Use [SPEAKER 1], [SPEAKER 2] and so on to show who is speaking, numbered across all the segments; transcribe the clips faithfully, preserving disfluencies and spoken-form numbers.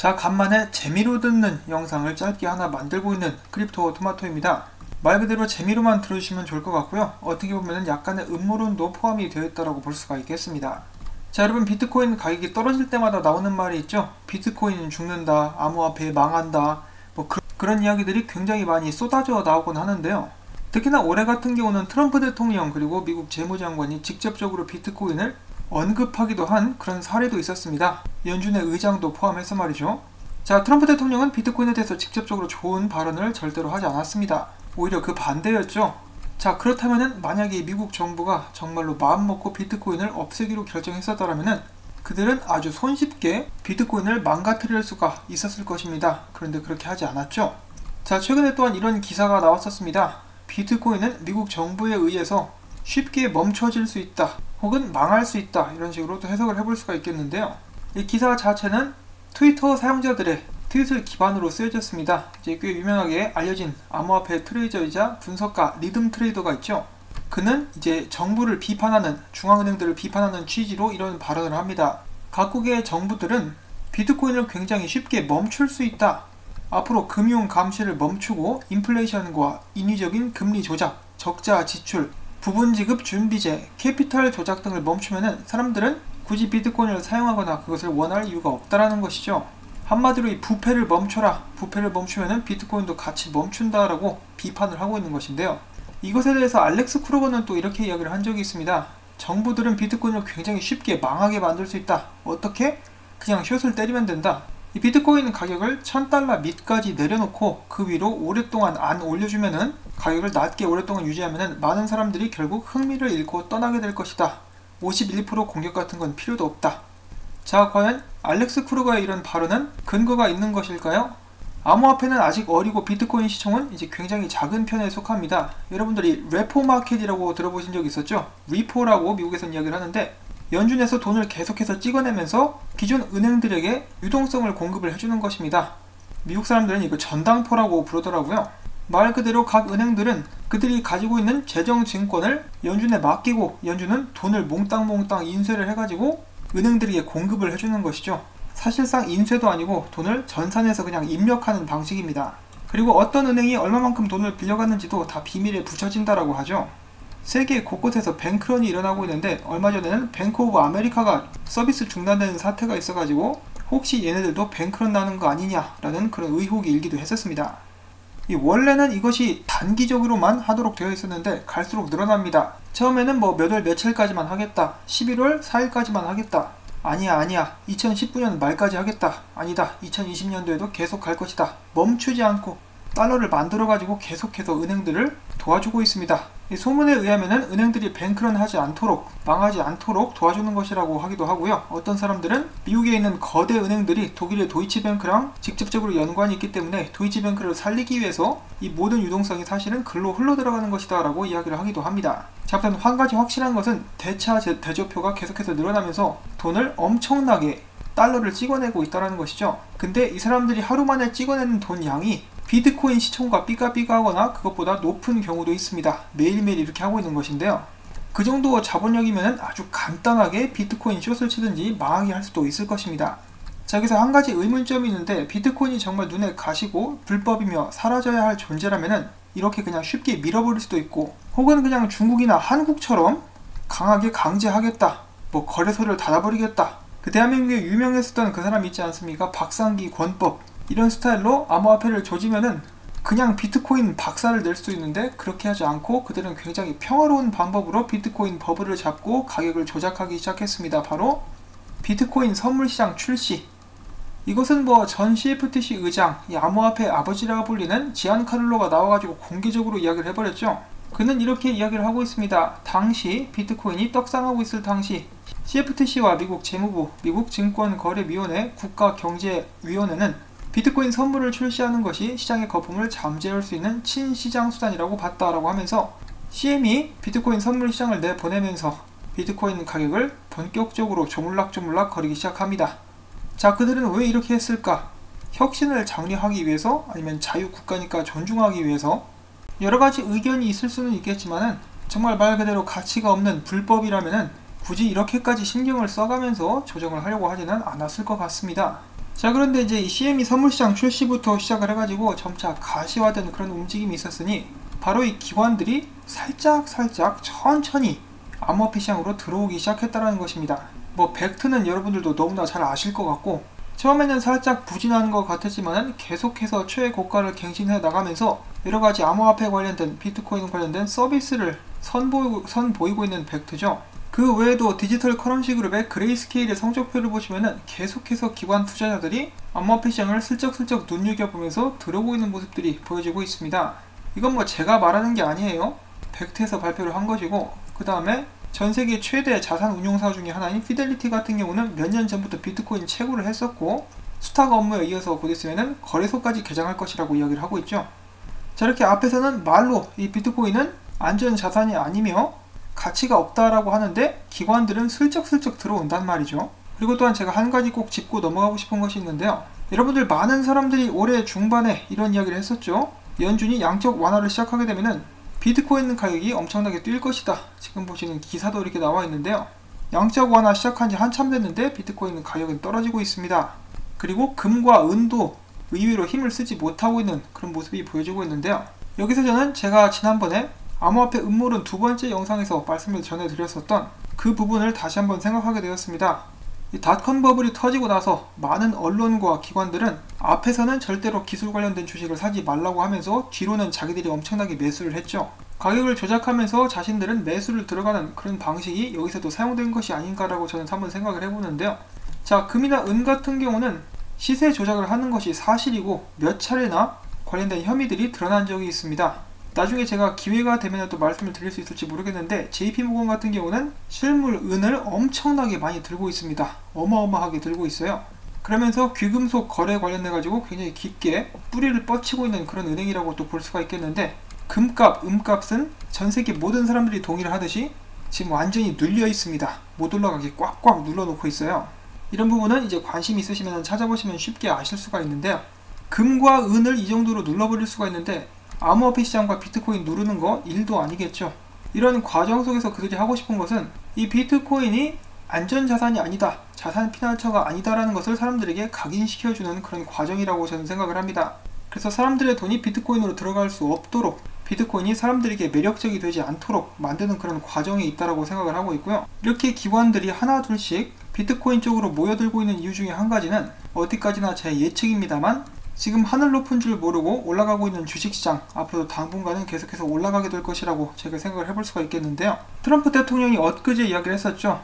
[SPEAKER 1] 자, 간만에 재미로 듣는 영상을 짧게 하나 만들고 있는 크립토 토마토입니다. 말 그대로 재미로만 들어주시면 좋을 것 같고요. 어떻게 보면 약간의 음모론도 포함이 되어 있다고 볼 수가 있겠습니다. 자, 여러분, 비트코인 가격이 떨어질 때마다 나오는 말이 있죠. 비트코인은 죽는다, 암호화폐 망한다, 뭐 그, 그런 이야기들이 굉장히 많이 쏟아져 나오곤 하는데요. 특히나 올해 같은 경우는 트럼프 대통령 그리고 미국 재무장관이 직접적으로 비트코인을 언급하기도 한 그런 사례도 있었습니다. 연준의 의장도 포함해서 말이죠. 자, 트럼프 대통령은 비트코인에 대해서 직접적으로 좋은 발언을 절대로 하지 않았습니다. 오히려 그 반대였죠. 자, 그렇다면은 만약에 미국 정부가 정말로 마음먹고 비트코인을 없애기로 결정했었더라면은 그들은 아주 손쉽게 비트코인을 망가뜨릴 수가 있었을 것입니다. 그런데 그렇게 하지 않았죠. 자, 최근에 또한 이런 기사가 나왔었습니다. 비트코인은 미국 정부에 의해서 쉽게 멈춰질 수 있다, 혹은 망할 수 있다, 이런 식으로 또 해석을 해볼 수가 있겠는데요. 이 기사 자체는 트위터 사용자들의 트윗을 기반으로 쓰여졌습니다. 이제 꽤 유명하게 알려진 암호화폐 트레이저이자 분석가 리듬 트레이더가 있죠. 그는 이제 정부를 비판하는, 중앙은행들을 비판하는 취지로 이런 발언을 합니다. 각국의 정부들은 비트코인을 굉장히 쉽게 멈출 수 있다. 앞으로 금융 감시를 멈추고 인플레이션과 인위적인 금리 조작, 적자 지출, 부분 지급 준비제, 캐피탈 조작 등을 멈추면은 사람들은 굳이 비트코인을 사용하거나 그것을 원할 이유가 없다라는 것이죠. 한마디로 이 부패를 멈춰라, 부패를 멈추면은 비트코인도 같이 멈춘다라고 비판을 하고 있는 것인데요. 이것에 대해서 알렉스 크루거는 또 이렇게 이야기를 한 적이 있습니다. 정부들은 비트코인을 굉장히 쉽게 망하게 만들 수 있다. 어떻게? 그냥 숏을 때리면 된다. 이 비트코인 가격을 천 달러 밑까지 내려놓고 그 위로 오랫동안 안 올려주면은, 가격을 낮게 오랫동안 유지하면은 많은 사람들이 결국 흥미를 잃고 떠나게 될 것이다. 오십일 퍼센트 공격 같은 건 필요도 없다. 자, 과연 알렉스 크루거의 이런 발언은 근거가 있는 것일까요? 암호화폐는 아직 어리고 비트코인 시총은 이제 굉장히 작은 편에 속합니다. 여러분들이 레포 마켓이라고 들어보신 적 있었죠? 리포라고 미국에서는 이야기를 하는데, 연준에서 돈을 계속해서 찍어내면서 기존 은행들에게 유동성을 공급을 해주는 것입니다. 미국 사람들은 이거 전당포라고 부르더라고요. 말 그대로 각 은행들은 그들이 가지고 있는 재정증권을 연준에 맡기고, 연준은 돈을 몽땅몽땅 인쇄를 해가지고 은행들에게 공급을 해주는 것이죠. 사실상 인쇄도 아니고 돈을 전산해서 그냥 입력하는 방식입니다. 그리고 어떤 은행이 얼마만큼 돈을 빌려갔는지도 다 비밀에 붙여진다라고 하죠. 세계 곳곳에서 뱅크런이 일어나고 있는데, 얼마 전에는 뱅크 오브 아메리카가 서비스 중단되는 사태가 있어가지고 혹시 얘네들도 뱅크런 나는 거 아니냐라는 그런 의혹이 일기도 했었습니다. 이 원래는 이것이 단기적으로만 하도록 되어 있었는데 갈수록 늘어납니다. 처음에는 뭐 몇 월 며칠까지만 하겠다, 십일월 사일까지만 하겠다, 아니야 아니야 이천십구 년 말까지 하겠다, 아니다 이천이십 년도에도 계속 갈 것이다, 멈추지 않고 달러를 만들어 가지고 계속해서 은행들을 도와주고 있습니다. 이 소문에 의하면은 은행들이 뱅크런 하지 않도록, 망하지 않도록 도와주는 것이라고 하기도 하고요. 어떤 사람들은 미국에 있는 거대 은행들이 독일의 도이치뱅크랑 직접적으로 연관이 있기 때문에 도이치뱅크를 살리기 위해서 이 모든 유동성이 사실은 글로 흘러 들어가는 것이다 라고 이야기를 하기도 합니다. 자, 일단 한 가지 확실한 것은 대차 대조표가 계속해서 늘어나면서 돈을 엄청나게, 달러를 찍어내고 있다는 것이죠. 근데 이 사람들이 하루 만에 찍어내는 돈 양이 비트코인 시총과 삐까삐까하거나 그것보다 높은 경우도 있습니다. 매일매일 이렇게 하고 있는 것인데요. 그 정도 자본력이면 아주 간단하게 비트코인 숏을 치든지 망하게 할 수도 있을 것입니다. 자, 여기서 한 가지 의문점이 있는데, 비트코인이 정말 눈에 가시고 불법이며 사라져야 할 존재라면은 이렇게 그냥 쉽게 밀어버릴 수도 있고, 혹은 그냥 중국이나 한국처럼 강하게 강제하겠다, 뭐 거래소를 닫아버리겠다, 그 대한민국에 유명했었던 그 사람 있지 않습니까? 박상기 권법, 이런 스타일로 암호화폐를 조지면은 그냥 비트코인 박살을 낼 수 있는데, 그렇게 하지 않고 그들은 굉장히 평화로운 방법으로 비트코인 버블을 잡고 가격을 조작하기 시작했습니다. 바로 비트코인 선물시장 출시. 이것은 뭐 전 씨에프티씨 의장, 이 암호화폐 아버지라고 불리는 지안 카를로가 나와가지고 공개적으로 이야기를 해버렸죠. 그는 이렇게 이야기를 하고 있습니다. 당시 비트코인이 떡상하고 있을 당시 씨에프티씨와 미국 재무부, 미국 증권거래위원회, 국가경제위원회는 비트코인 선물을 출시하는 것이 시장의 거품을 잠재울 수 있는 친시장 수단이라고 봤다라고 하면서, 씨엠이 비트코인 선물 시장을 내보내면서 비트코인 가격을 본격적으로 조물락조물락 거리기 시작합니다. 자, 그들은 왜 이렇게 했을까? 혁신을 장려하기 위해서, 아니면 자유국가니까 존중하기 위해서? 여러가지 의견이 있을 수는 있겠지만은 정말 말 그대로 가치가 없는 불법이라면은 굳이 이렇게까지 신경을 써가면서 조정을 하려고 하지는 않았을 것 같습니다. 자, 그런데 이제 이 씨엠이 선물시장 출시부터 시작을 해가지고 점차 가시화된 그런 움직임이 있었으니 바로 이 기관들이 살짝 살짝 천천히 암호화폐 시장으로 들어오기 시작했다는 것입니다. 뭐 벡트는 여러분들도 너무나 잘 아실 것 같고, 처음에는 살짝 부진한 것 같았지만 계속해서 최고가를 갱신해 나가면서 여러가지 암호화폐 관련된, 비트코인 관련된 서비스를 선보이고, 선보이고 있는 벡트죠. 그 외에도 디지털 커런시 그룹의 그레이스케일의 성적표를 보시면은 계속해서 기관 투자자들이 암호화폐 시장을 슬쩍슬쩍 눈여겨보면서 들어오고 있는 모습들이 보여지고 있습니다. 이건 뭐 제가 말하는 게 아니에요. 벡트에서 발표를 한 것이고, 그 다음에 전세계 최대 자산 운용사 중에 하나인 피델리티 같은 경우는 몇 년 전부터 비트코인 채굴을 했었고, 수탁 업무에 이어서 곧 있으면은 거래소까지 개장할 것이라고 이야기를 하고 있죠. 자, 이렇게 앞에서는 말로 이 비트코인은 안전 자산이 아니며 가치가 없다라고 하는데 기관들은 슬쩍슬쩍 들어온단 말이죠. 그리고 또한 제가 한 가지 꼭 짚고 넘어가고 싶은 것이 있는데요. 여러분들 많은 사람들이 올해 중반에 이런 이야기를 했었죠. 연준이 양적 완화를 시작하게 되면은 비트코인 가격이 엄청나게 뛸 것이다. 지금 보시는 기사도 이렇게 나와 있는데요. 양적 완화 시작한 지 한참 됐는데 비트코인 가격은 떨어지고 있습니다. 그리고 금과 은도 의외로 힘을 쓰지 못하고 있는 그런 모습이 보여지고 있는데요. 여기서 저는 제가 지난번에 암호화폐 음모론 두 번째 영상에서 말씀을 전해드렸었던 그 부분을 다시 한번 생각하게 되었습니다. 이 닷컴 버블이 터지고 나서 많은 언론과 기관들은 앞에서는 절대로 기술 관련된 주식을 사지 말라고 하면서 뒤로는 자기들이 엄청나게 매수를 했죠. 가격을 조작하면서 자신들은 매수를 들어가는 그런 방식이 여기서도 사용된 것이 아닌가라고 저는 한번 생각을 해보는데요. 자, 금이나 은 같은 경우는 시세 조작을 하는 것이 사실이고 몇 차례나 관련된 혐의들이 드러난 적이 있습니다. 나중에 제가 기회가 되면 또 말씀을 드릴 수 있을지 모르겠는데 제이피모건 같은 경우는 실물 은을 엄청나게 많이 들고 있습니다. 어마어마하게 들고 있어요. 그러면서 귀금속 거래 관련해 가지고 굉장히 깊게 뿌리를 뻗치고 있는 그런 은행이라고 또 볼 수가 있겠는데, 금값, 음값은 전세계 모든 사람들이 동의를 하듯이 지금 완전히 눌려 있습니다. 못 올라가게 꽉꽉 눌러 놓고 있어요. 이런 부분은 이제 관심 있으시면 찾아보시면 쉽게 아실 수가 있는데요. 금과 은을 이 정도로 눌러버릴 수가 있는데 암호화폐 시장과 비트코인 누르는 거 일도 아니겠죠. 이런 과정 속에서 그들이 하고 싶은 것은 이 비트코인이 안전자산이 아니다, 자산 피난처가 아니다라는 것을 사람들에게 각인시켜주는 그런 과정이라고 저는 생각을 합니다. 그래서 사람들의 돈이 비트코인으로 들어갈 수 없도록, 비트코인이 사람들에게 매력적이 되지 않도록 만드는 그런 과정이 있다고 생각을 하고 있고요. 이렇게 기관들이 하나 둘씩 비트코인 쪽으로 모여들고 있는 이유 중에 한 가지는 어디까지나 제 예측입니다만, 지금 하늘 높은 줄 모르고 올라가고 있는 주식시장, 앞으로 당분간은 계속해서 올라가게 될 것이라고 제가 생각을 해볼 수가 있겠는데요. 트럼프 대통령이 엊그제 이야기를 했었죠.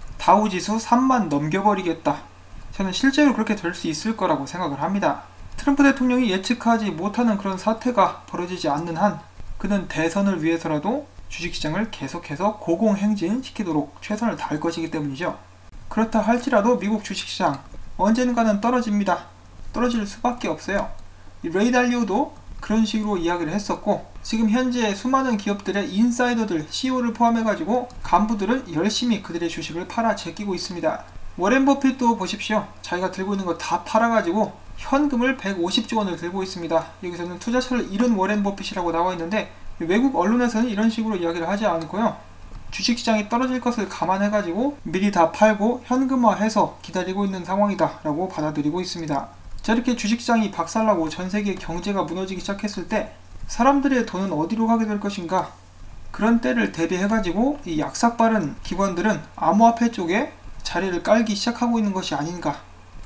[SPEAKER 1] 다우지수 삼만 넘겨버리겠다. 저는 실제로 그렇게 될 수 있을 거라고 생각을 합니다. 트럼프 대통령이 예측하지 못하는 그런 사태가 벌어지지 않는 한 그는 대선을 위해서라도 주식시장을 계속해서 고공행진시키도록 최선을 다할 것이기 때문이죠. 그렇다 할지라도 미국 주식시장 언젠가는 떨어집니다. 떨어질 수밖에 없어요. 이 레이 달리오도 그런 식으로 이야기를 했었고, 지금 현재 수많은 기업들의 인사이더들, 씨이오를 포함해가지고 간부들은 열심히 그들의 주식을 팔아 제끼고 있습니다. 워렌 버핏도 보십시오. 자기가 들고 있는 거 다 팔아가지고 현금을 백오십조 원을 들고 있습니다. 여기서는 투자처를 잃은 워렌 버핏이라고 나와 있는데, 외국 언론에서는 이런 식으로 이야기를 하지 않고요. 주식시장이 떨어질 것을 감안해가지고 미리 다 팔고 현금화해서 기다리고 있는 상황이다 라고 받아들이고 있습니다. 자, 이렇게 주식시장이 박살나고 전세계 경제가 무너지기 시작했을 때 사람들의 돈은 어디로 가게 될 것인가? 그런 때를 대비해가지고 이 약삭빠른 기관들은 암호화폐 쪽에 자리를 깔기 시작하고 있는 것이 아닌가,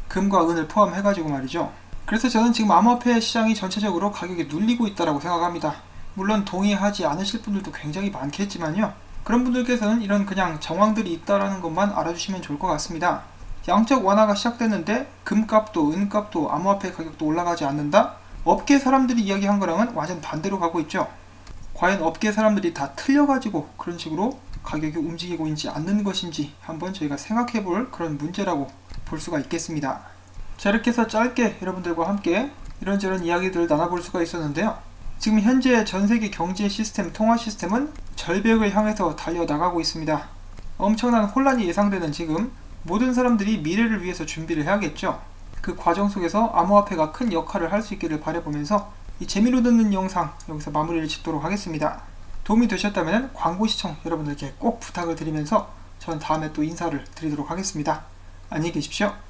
[SPEAKER 1] 금과 은을 포함해가지고 말이죠. 그래서 저는 지금 암호화폐 시장이 전체적으로 가격이 눌리고 있다고 생각합니다. 물론 동의하지 않으실 분들도 굉장히 많겠지만요, 그런 분들께서는 이런 그냥 정황들이 있다라는 것만 알아주시면 좋을 것 같습니다. 양적 완화가 시작됐는데 금값도 은값도 암호화폐 가격도 올라가지 않는다? 업계 사람들이 이야기한 거랑은 완전 반대로 가고 있죠. 과연 업계 사람들이 다 틀려가지고 그런 식으로 가격이 움직이고 있지 않는 것인지 한번 저희가 생각해볼 그런 문제라고 볼 수가 있겠습니다. 자, 이렇게 해서 짧게 여러분들과 함께 이런저런 이야기들을 나눠볼 수가 있었는데요. 지금 현재 전세계 경제 시스템, 통화 시스템은 절벽을 향해서 달려나가고 있습니다. 엄청난 혼란이 예상되는 지금 모든 사람들이 미래를 위해서 준비를 해야겠죠. 그 과정 속에서 암호화폐가 큰 역할을 할 수 있기를 바라보면서 이 재미로 듣는 영상 여기서 마무리를 짓도록 하겠습니다. 도움이 되셨다면 광고 시청 여러분들께 꼭 부탁을 드리면서 전 다음에 또 인사를 드리도록 하겠습니다. 안녕히 계십시오.